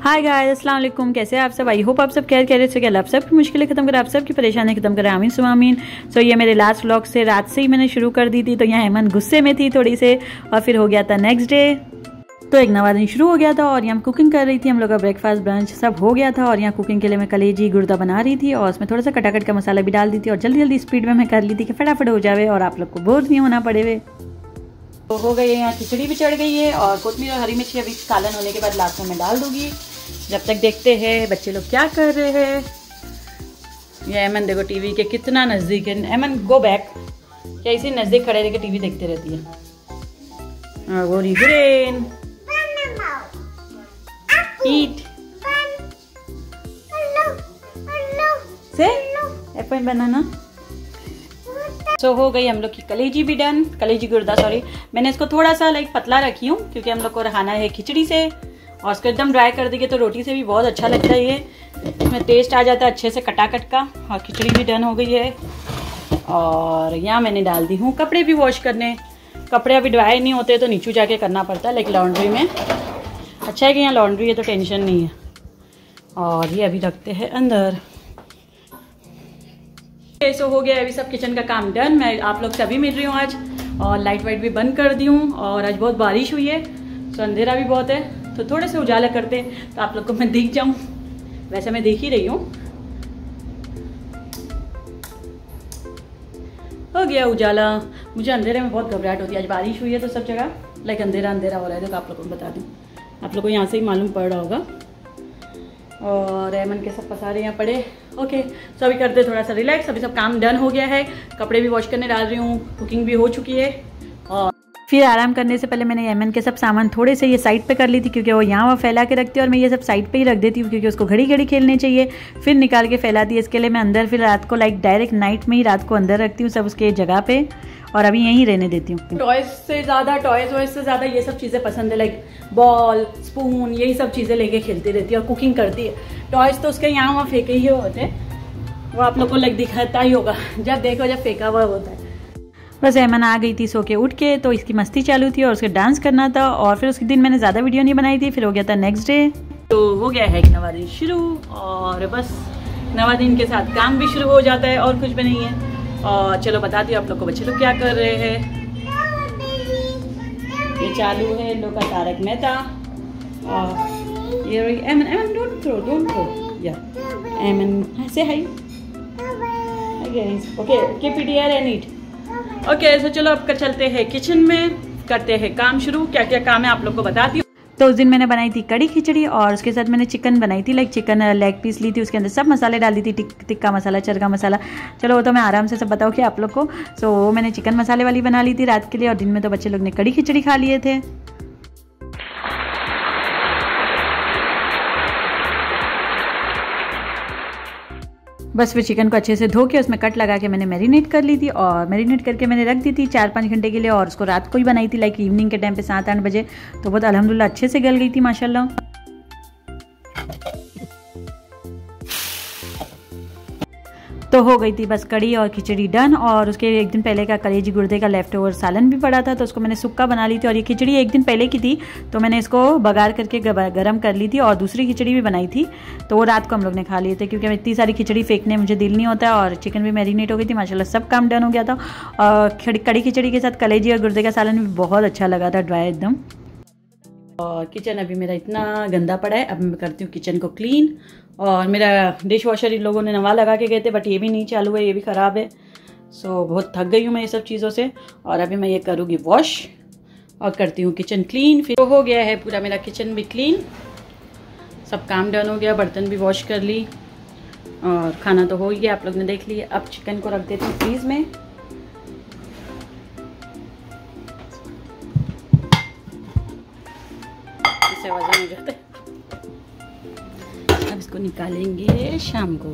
Hi guys, अस्सलाम वालेकुम। कैसे हैं आप सब? आई होप आप सब खैर से क्या, आप सबकी मुश्किलें खत्म करें, आप सबकी परेशानी खत्म करें, आमीन सुमा आमीन। सो ये मेरे लास्ट व्लॉग से रात से ही मैंने शुरू कर दी थी, तो यहाँ हेमन गुस्से में थी थोड़ी से, और फिर हो गया था नेक्स्ट डे, तो एक नवा दिन शुरू हो गया था। और यहाँ कुकिंग कर रही थी, हम लोग का ब्रेकफास्ट ब्रंच सब हो गया था। और यहाँ कुकिंग के लिए मैं कलेजी गुर्दा बना रही थी, और उसमें थोड़ा सा कटाकट का मसाला भी डाल दी थी, और जल्दी स्पीड में मैं कर ली थी कि फटाफट हो जावे और आप लोग को बोर नहीं होना पड़े हुए। तो हो गई है, यहाँ खिचड़ी भी चढ़ गई है, और कोतमीर और हरी मिर्ची अभी सालन होने के बाद लास्ट में मैं डाल दूंगी। जब तक देखते हैं बच्चे लोग क्या कर रहे हैं। ये एमन देखो टीवी के कितना नज़दीक है। एमन गो बैक, क्या इसी नज़दीक खड़े रह के टीवी देखते रहती है। वो रिग्रेन ईट से एप्पल बनाना। सो हो गई हम लोग की कलेजी भी डन, कलेजी गुर्दा सॉरी। मैंने इसको थोड़ा सा लाइक पतला रखी हूँ क्योंकि हम लोग को रहाना है खिचड़ी से, और उसको एकदम ड्राई कर देंगे तो रोटी से भी बहुत अच्छा लगता है। ये इसमें टेस्ट आ जाता है अच्छे से कटाकट का। और खिचड़ी भी डन हो गई है, और यहाँ मैंने डाल दी हूँ कपड़े भी वॉश करने। कपड़े अभी ड्राई नहीं होते तो नीचे जाके करना पड़ता है, लेकिन लॉन्ड्री में अच्छा है कि यहाँ लॉन्ड्री है तो टेंशन नहीं है। और ये अभी रखते हैं अंदर। सो हो गया अभी सब किचन का काम डन। मैं आप लोग से अभी मिल रही हूँ आज, और लाइट वाइट भी बंद कर दी हूँ। और आज बहुत बारिश हुई है, तो अंधेरा भी बहुत है, तो थोड़े से उजाला करते तो आप लोग को मैं दिख जाऊँ। वैसे मैं देख ही रही हूँ। हो गया उजाला। मुझे अंधेरे में बहुत घबराहट होती है। आज बारिश हुई है तो सब जगह लाइक अंधेरा अंधेरा हो रहा है, तो आप लोगों को बता दूँ, आप लोग को यहाँ से ही मालूम पड़ रहा होगा। और एमन के सब पसारे यहाँ पड़े। ओके, सो अभी करते थोड़ा सा रिलैक्स। अभी सब काम डन हो गया है, कपड़े भी वॉश करने डाल रही हूँ, कुकिंग भी हो चुकी है। और फिर आराम करने से पहले मैंने एमन के सब सामान थोड़े से ये साइड पे कर ली थी, क्योंकि वो यहाँ फैला के रखती है, और मैं ये सब साइड पे ही रख देती हूँ क्योंकि उसको घड़ी घड़ी खेलने चाहिए। फिर निकाल के फैलाती है। इसके लिए मैं अंदर फिर रात को लाइक डायरेक्ट नाइट में ही रात को अंदर रखती हूँ सब उसके जगह पे, और अभी यहीं रहने देती हूँ। टॉयज से ज़्यादा ये सब चीज़ें पसंद है, लाइक बॉल स्पून यही सब चीज़ें लेके खेलती रहती है और कुकिंग करती है। टॉयज तो उसके यहाँ वहाँ फेंके ही होते हैं, वो आप लोग को लाइक दिखाता ही होगा, जब देखो जब फेंका हुआ होता है। बस एमन आ गई थी सो के उठ के, तो इसकी मस्ती चालू थी और उसके डांस करना था। और फिर उसके दिन मैंने ज़्यादा वीडियो नहीं बनाई थी। फिर हो गया था नेक्स्ट डे, तो हो गया है एक नवा दिन शुरू, और बस नवा दिन के साथ काम भी शुरू हो जाता है, और कुछ भी नहीं है। और चलो बताती हूँ आप लोग को बच्चे लोग क्या कर रहे हैं। ये चालू है इन लोग का तारक मेहता। और ये एमन डोंट थ्रो या एमन से hi okay keep it here and eat. Okay, so चलो अब चलते हैं किचन में, करते हैं काम शुरू। क्या क्या काम है आप लोग को बताती हूँ। तो उस दिन मैंने बनाई थी कड़ी खिचड़ी, और उसके साथ मैंने चिकन बनाई थी, लाइक चिकन लेग पीस ली थी, उसके अंदर सब मसाले डाल दी थी, टिक्का मसाला, चरगा मसाला। चलो वो तो मैं आराम से सब बताऊँ कि आप लोग को। सो वो मैंने चिकन मसाले वाली बना ली थी रात के लिए, और दिन में तो बच्चे लोग ने कड़ी खिचड़ी खा लिए थे। बस फिर चिकन को अच्छे से धो के उसमें कट लगा के मैंने मैरिनेट कर ली थी, और मैरिनेट करके मैंने रख दी थी 4-5 घंटे के लिए। और उसको रात को ही बनाई थी, लाइक इवनिंग के टाइम पे 7-8 बजे, तो बहुत अल्हम्दुलिल्लाह अच्छे से गल गई थी माशाल्लाह। तो हो गई थी बस कड़ी और खिचड़ी डन। और उसके एक दिन पहले का कलेजी गुर्दे का लेफ्ट ओवर सालन भी पड़ा था, तो उसको मैंने सुक्का बना ली थी। और ये खिचड़ी एक दिन पहले की थी, तो मैंने इसको बघार करके गरम कर ली थी, और दूसरी खिचड़ी भी बनाई थी, तो वो रात को हम लोग ने खा लिए थे, क्योंकि इतनी सारी खिचड़ी फेंकने मुझे दिल नहीं होता। और चिकन भी मैरिनेट हो गई थी माशाल्लाह, सब काम डन हो गया था। और कड़ी खिचड़ी के साथ कलेजी और गुर्दे का सालन भी बहुत अच्छा लगा था, ड्राई एकदम। और किचन अभी मेरा इतना गंदा पड़ा है, अब मैं करती हूँ किचन को क्लीन। और मेरा डिश वॉशर इन लोगों ने नवा लगा के गए थे, बट ये भी नहीं चालू है, ये भी ख़राब है। सो बहुत थक गई हूँ मैं ये सब चीज़ों से, और अभी मैं ये करूँगी वॉश और करती हूँ किचन क्लीन। फिर तो हो गया है पूरा मेरा किचन भी क्लीन, सब काम डन हो गया, बर्तन भी वॉश कर ली, और खाना तो हो ही गया, आप लोग ने देख लिया। अब चिकन को रख देती हूँ फ्रीज में। इससे वजन हो जाता है। अब इसको निकालेंगे शाम को।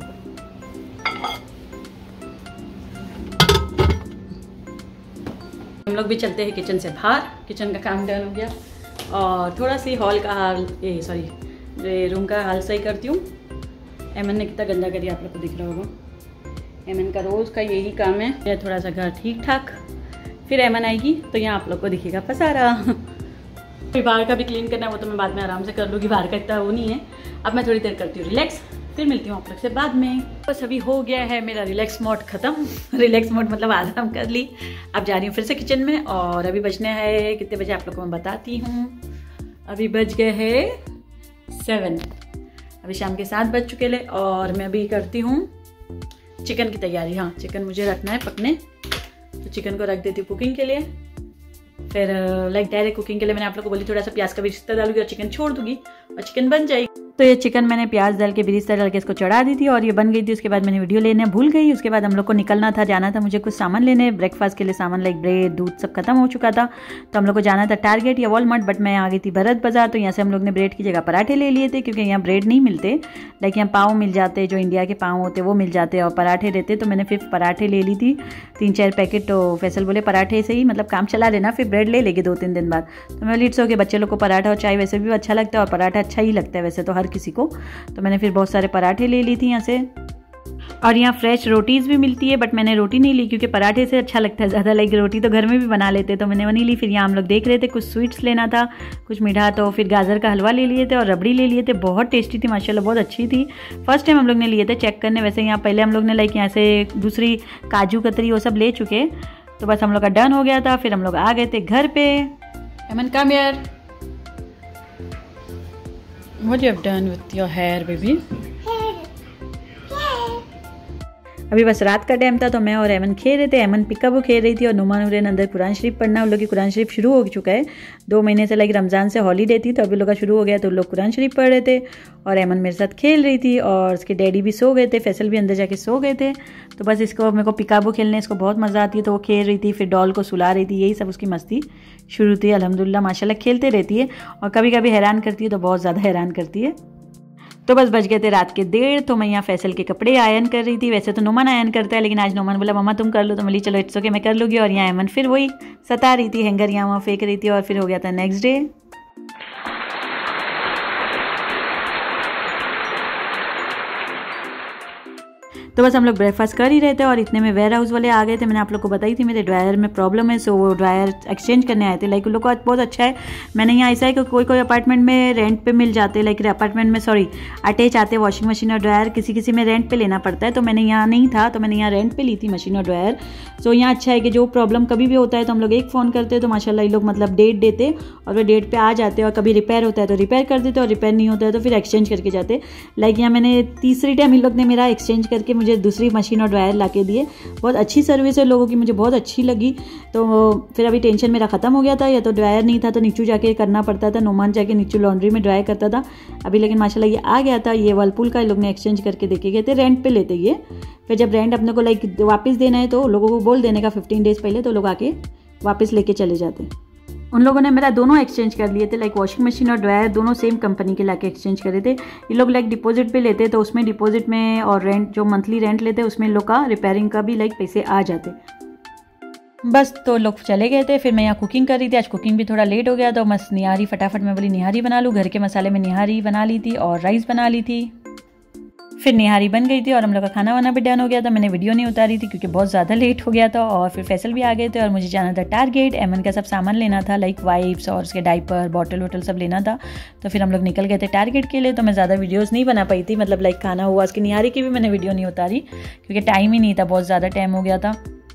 हम लोग भी चलते हैं किचन से बाहर। किचन का काम डन हो गया, और थोड़ा सी हॉल का हाल रूम का हाल सही करती हूँ। एमन ने कितना गंदा करिए आप लोग को दिख रहा होगा। एमन का रोज़ का यही काम है, थोड़ा सा घर ठीक ठाक। फिर एमन आएगी तो यहाँ आप लोग को दिखेगा पसारा। बाहर का भी क्लीन करना है, वो तो मैं बाद में आराम से कर लूँगी, बाहर का इतना वो नहीं है। अब मैं थोड़ी देर करती हूँ रिलैक्स, फिर मिलती हूँ आप लोग से बाद में। बस अभी हो गया है मेरा रिलैक्स मोड ख़त्म। रिलैक्स मोड मतलब आराम कर ली। अब जा रही हूँ फिर से किचन में, और अभी बजने हैं कितने बजे आप लोग को मैं बताती हूँ। अभी बज गए हैं 7, अभी शाम के 7 बज चुके ले, और मैं अभी करती हूँ चिकन की तैयारी। हाँ, चिकन मुझे रखना है पकने, तो चिकन को रख देती हूँ कुकिंग के लिए। फिर लाइक डायरेक्ट कुकिंग के लिए मैंने आप लोग को बोली थोड़ा सा प्याज का भी रिश्ता डालूंगी और चिकन छोड़ दूंगी और चिकन बन जाएगी। तो ये चिकन मैंने प्याज डाल के बिरिस्ता डाल के इसको चढ़ा दी थी और ये बन गई थी। उसके बाद मैंने वीडियो लेने भूल गई। उसके बाद हम लोग को निकलना था, जाना था मुझे कुछ सामान लेने, ब्रेकफास्ट के लिए सामान लाइक ब्रेड दूध सब खत्म हो चुका था, तो हम लोग को जाना था टारगेट या वॉलमार्ट, बट मैं आ गई थी भरत बाजार। तो यहाँ से हम लोग ने ब्रेड की जगह पराठे ले लिए थे, क्योंकि यहाँ ब्रेड नहीं मिलते, लाइक यहाँ पाव मिल जाते, जो इंडिया के पाव होते वो मिल जाते और पराठे रहते। तो मैंने फिर पराठे ले ली थी 3-4 पैकेट। तो फैसल बोले पराठे से ही मतलब काम चला लेना, फिर ब्रेड ले लेंगे 2-3 दिन बाद। तो मैं लीट्स हो गए, बच्चे लोग को पराठा और चाय वैसे भी अच्छा लगता है, और पराठा अच्छा ही लगता है वैसे तो हर किसी को। तो मैंने फिर बहुत सारे पराठे ले ली थी यहाँ से, और यहाँ फ्रेश रोटीज़ भी मिलती है, बट मैंने रोटी नहीं ली क्योंकि पराठे से अच्छा लगता है ज़्यादा, लाइक रोटी तो घर में भी बना लेते, तो मैंने वो नहीं ली। फिर यहाँ हम लोग देख रहे थे कुछ स्वीट्स लेना था, कुछ मीठा, तो फिर गाजर का हलवा ले लिए थे और रबड़ी ले लिए थे। बहुत टेस्टी थी माशाल्लाह, बहुत अच्छी थी। फर्स्ट टाइम हम लोग ने लिए थे चेक करने, वैसे यहाँ पहले हम लोग ने लाइक यहाँ से दूसरी काजू कतरी वो सब ले चुके, तो बस हम लोग का डन हो गया था। फिर हम लोग आ गए थे घर पे। Aman come here, what you have done with your hair baby? अभी बस रात का टाइम था, तो मैं और एमन खेल रहे थे। एमन पिकाबू खेल रही थी और नुमान उरेन अंदर कुरान शरीफ पढ़ना। उन लोग की कुरान शरीफ शुरू हो चुका है 2 महीने से, लाइक रमज़ान से हॉलीडे थी, तो अभी लोग का शुरू हो गया, तो लोग कुरान शरीफ पढ़ रहे थे और एमन मेरे साथ खेल रही थी, और उसके डैडी भी सो गए थे, फैसल भी अंदर जाके सो गए थे। तो बस इसको मेरे को पिकाबू खेलने इसको बहुत मज़ा आती है, तो वो खेल रही थी, फिर डॉल को सुला रही थी, यही सब उसकी मस्ती शुरू थी। अल्हम्दुलिल्लाह माशाल्लाह खेलते रहती है, और कभी कभी हैरान करती है, तो बहुत ज़्यादा हैरान करती है। तो बस बज गए थे रात के 1:30, तो मैं यहाँ फैसल के कपड़े आयन कर रही थी। वैसे तो नुमान आयन करता है, लेकिन आज नुमान बोला मम्मा तुम कर लो, तो बोली चलो इट्स ओके मैं कर लूँगी। और यहाँ एमन फिर वही सता रही थी, हैंगर यहाँ वहाँ फेंक रही थी, और फिर हो गया था नेक्स्ट डे। तो बस हम लोग ब्रेकफास्ट कर ही रहे थे, और इतने में वेयर हाउस वाले आ गए थे। मैंने आप लोग को बताई थी मेरे ड्रायर में प्रॉब्लम है, सो वो ड्रायर एक्सचेंज करने आए थे। लाइक उन लोग का बहुत अच्छा है। मैंने यहाँ ऐसा है कि कोई कोई अपार्टमेंट में रेंट पे मिल जाते, लाइक अपार्टमेंट में अटैच आते वॉशिंग मशीन और ड्रायर, किसी किसी में रेंट पे लेना पड़ता है। तो मैंने यहाँ नहीं था, तो मैंने यहाँ रेंट पे ली थी मशीन और ड्रायर। सो यहाँ अच्छा है कि जो प्रॉब्लम कभी भी होता है तो हम लोग एक फ़ोन करते हैं, तो माशाल्लाह ये लोग मतलब डेट देते और वो डेट पे आ जाते, और कभी रिपेयर होता है तो रिपेयर कर देते, और रिपेयर नहीं होता है तो फिर एक्सचेंज करके जाते। लाइक यहाँ मैंने तीसरी टाइम इन लोग ने मेरा एक्सचेंज करके मुझे दूसरी मशीन और ड्रायर ला के दिए। बहुत अच्छी सर्विस है लोगों की, मुझे बहुत अच्छी लगी। तो फिर अभी टेंशन मेरा ख़त्म हो गया था, या तो ड्रायर नहीं था तो नीचू जाके करना पड़ता था, नुमान जाके नीचू लॉन्ड्री में ड्राई करता था। अभी लेकिन माशाल्लाह ये आ गया था, ये वर्लपूल का लोग ने एक्सचेंज करके देके गए थे, रेंट पे लेते ये। फिर जब रेंट अपने को लाइक वापस देना है तो लोगों को बोल देने का 15 डेज़ पहले, तो लोग आके वापस लेके चले जाते। उन लोगों ने मेरा दोनों एक्सचेंज कर लिए थे, लाइक वॉशिंग मशीन और ड्रायर दोनों सेम कंपनी के लाके एक्सचेंज करे थे। ये लोग लाइक डिपॉजिट पे लेते, तो उसमें डिपॉजिट में और रेंट जो मंथली रेंट लेते उसमें इन लोग का रिपेयरिंग का भी लाइक पैसे आ जाते। बस तो लोग चले गए थे। फिर मैं यहाँ कुकिंग कर रही थी, आज कुकिंग भी थोड़ा लेट हो गया, तो बस निहारी फटाफट मैं बोली निहारी बना लूँ। घर के मसाले में निहारी बना ली थी और राइस बना ली थी। फिर निहारी बन गई थी और हम लोग का खाना वाना भी डन हो गया था। मैंने वीडियो नहीं उतारी थी क्योंकि बहुत ज़्यादा लेट हो गया था। और फिर फैसल भी आ गए थे और मुझे जाना था टारगेट। एमन का सब सामान लेना था, लाइक वाइप्स और उसके डाइपर बॉटल वोटल सब लेना था। तो फिर हम लोग निकल गए थे टारगेट के लिए। तो मैं ज़्यादा वीडियोज़ नहीं बना पाई थी, मतलब लाइक खाना हुआ, उसकी निहारी की भी मैंने वीडियो नहीं उतारी क्योंकि टाइम ही नहीं था, बहुत ज़्यादा टाइम हो गया था।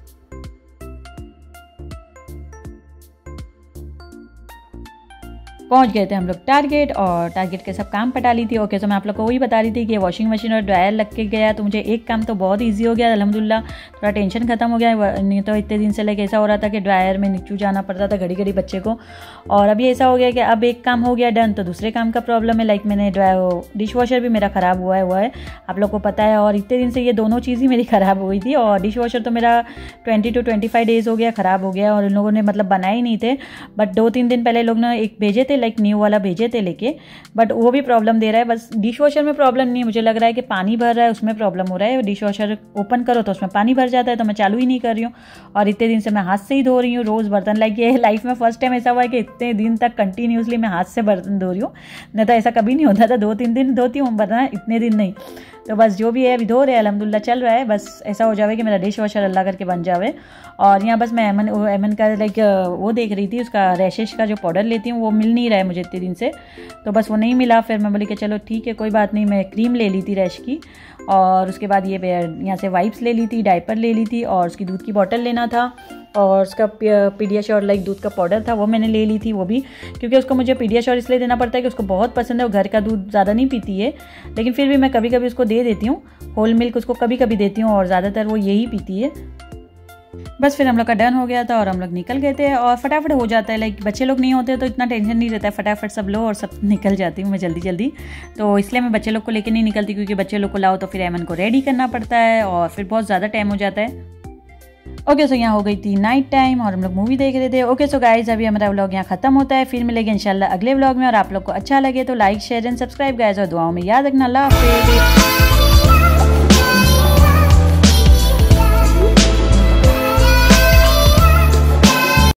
पहुंच गए थे हम लोग टारगेट और टारगेट के सब काम पटा ली थी। ओके, तो मैं आप लोग को वही बता रही थी कि वॉशिंग मशीन और ड्रायर लग के गया तो मुझे एक काम तो बहुत इजी हो गया अल्हम्दुलिल्लाह। थोड़ा टेंशन खत्म हो गया, नहीं तो इतने दिन से लेके ऐसा हो रहा था कि ड्रायर में नीचू जाना पड़ता था घड़ी घड़ी बच्चे को। और अभी ऐसा हो गया कि अब एक काम हो गया डन, तो दूसरे काम का प्रॉब्लम है। लाइक मैंने डिश वॉशर भी मेरा ख़राब हुआ है आप लोग को पता है। और इतने दिन से ये दोनों चीज़ ही मेरी ख़राब हुई थी। और डिश वॉशर तो मेरा 20 to 25 डेज़ हो गया ख़राब हो गया और इन लोगों ने मतलब बनाए ही नहीं थे। बट 2-3 दिन पहले लोग ने एक भेजे थे, लाइक न्यू वाला भेजे थे लेके, बट वो भी प्रॉब्लम दे रहा है। बस डिश वॉशर में प्रॉब्लम नहीं, मुझे लग रहा है कि पानी भर रहा है उसमें प्रॉब्लम हो रहा है। डिश वॉशर ओपन करो तो उसमें पानी भर जाता है, तो मैं चालू ही नहीं कर रही हूँ। और इतने दिन से मैं हाथ से ही धो रही हूँ रोज़ बर्तन। लाइक ये लाइफ में फर्स्ट टाइम ऐसा हुआ है कि इतने दिन तक कंटिन्यूसली मैं हाथ से बर्तन धो रही हूँ, नहीं तो ऐसा कभी नहीं होता था। 2-3 दिन धोती हूँ बर्तन, इतने दिन नहीं। तो बस जो भी है अभी धो रहे हैं, अल्हम्दुलिल्लाह चल रहा है। बस ऐसा हो जावे कि मेरा डिश वॉशर अल्लाह करके बन जावे। और यहाँ बस मैं एमन का लाइक वो देख रही थी, उसका रैशेस का जो पाउडर लेती हूँ वो मिल नहीं रहा है मुझे इतने दिन से, तो बस वो नहीं मिला। फिर मैं बोली कि चलो ठीक है कोई बात नहीं, मैं क्रीम ले ली थी रैश की, और उसके बाद ये यहाँ से वाइप्स ले ली थी, डायपर ले ली थी, और उसकी दूध की बॉटल लेना था, और उसका पीडियाश्योर लाइक दूध का पाउडर था वो मैंने ले ली थी। वो भी क्योंकि उसको मुझे पीडियाश्योर इसलिए देना पड़ता है कि उसको बहुत पसंद है, वो घर का दूध ज़्यादा नहीं पीती है, लेकिन फिर भी मैं कभी कभी उसको दे देती हूँ, होल मिल्क उसको कभी कभी देती हूँ, और ज़्यादातर वो यही पीती है। बस फिर हम लोग का डन हो गया था और हम लोग निकल गए थे, और फटाफट हो जाता है, लाइक बच्चे लोग नहीं होते तो इतना टेंशन नहीं रहता है, फटाफट सब लो और सब निकल जाती हूँ मैं जल्दी जल्दी। तो इसलिए मैं बच्चे लोग को लेकर नहीं निकलती, क्योंकि बच्चे लोग को लाओ तो फिर एमन को रेडी करना पड़ता है और फिर बहुत ज़्यादा टाइम हो जाता है। ओके सो यहाँ हो गई थी नाइट टाइम और हम लोग मूवी देख रहे थे। ओके सो गाइज अभी हमारा व्लॉग यहाँ खत्म होता है, फिर मिलेंगे इंशाल्लाह अगले व्लॉग में। और आप लोग को अच्छा लगे तो like share and subscribe guys, और दुआओं में याद रखना। अल्लाह हाफिज़।